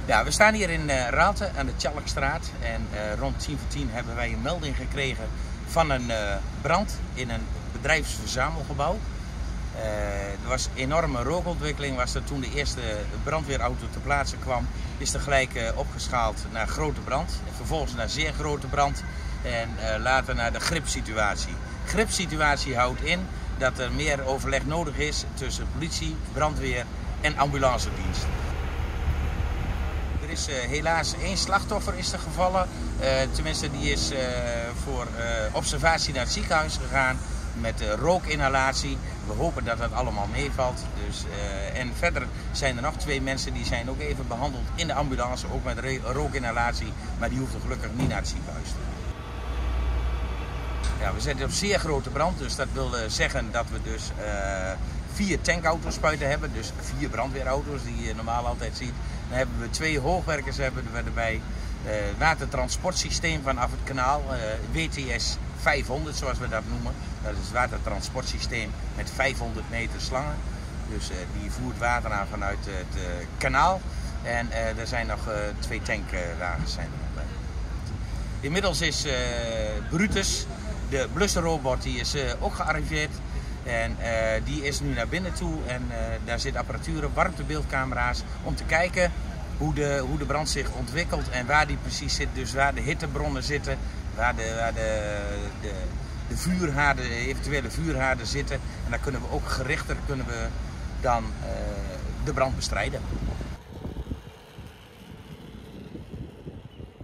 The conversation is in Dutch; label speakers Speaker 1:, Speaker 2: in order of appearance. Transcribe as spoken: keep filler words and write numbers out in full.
Speaker 1: Ja, we staan hier in uh, Raalte aan de Tjallikstraat en uh, rond tien voor tien hebben wij een melding gekregen van een uh, brand in een bedrijfsverzamelgebouw. Uh, er was enorme rookontwikkeling, was er toen de eerste brandweerauto ter plaatse kwam, is er gelijk uh, opgeschaald naar grote brand, vervolgens naar zeer grote brand en uh, later naar de gripsituatie. Gripsituatie houdt in dat er meer overleg nodig is tussen politie, brandweer en ambulancedienst. Er is uh, helaas één slachtoffer is er gevallen, uh, tenminste die is uh, voor uh, observatie naar het ziekenhuis gegaan met uh, rookinhalatie. We hopen dat dat allemaal meevalt. Dus, uh, en verder zijn er nog twee mensen die zijn ook even behandeld in de ambulance, ook met rookinhalatie, maar die hoefden gelukkig niet naar het ziekenhuis. Ja, we zitten op zeer grote brand, dus dat wil zeggen dat we dus uh, vier tankauto's hebben, dus vier brandweerauto's die je normaal altijd ziet. Dan hebben we twee hoogwerkers hebben we erbij, uh, watertransportsysteem vanaf het kanaal, uh, W T S vijfhonderd zoals we dat noemen. Dat is het watertransportsysteem met vijfhonderd meter slangen, dus uh, die voert water aan vanuit het uh, kanaal. En uh, er zijn nog uh, twee tankwagens zijn er nog bij. Inmiddels is uh, Brutus, de blussenrobot, die is uh, ook gearriveerd. En uh, die is nu naar binnen toe en uh, daar zit apparatuur op, warmtebeeldcamera's, om te kijken hoe de, hoe de brand zich ontwikkelt en waar die precies zit. Dus waar de hittebronnen zitten, waar de, waar de, de, de vuurhaarden, de eventuele vuurhaarden zitten. En dan kunnen we ook gerichter kunnen we dan uh, de brand bestrijden.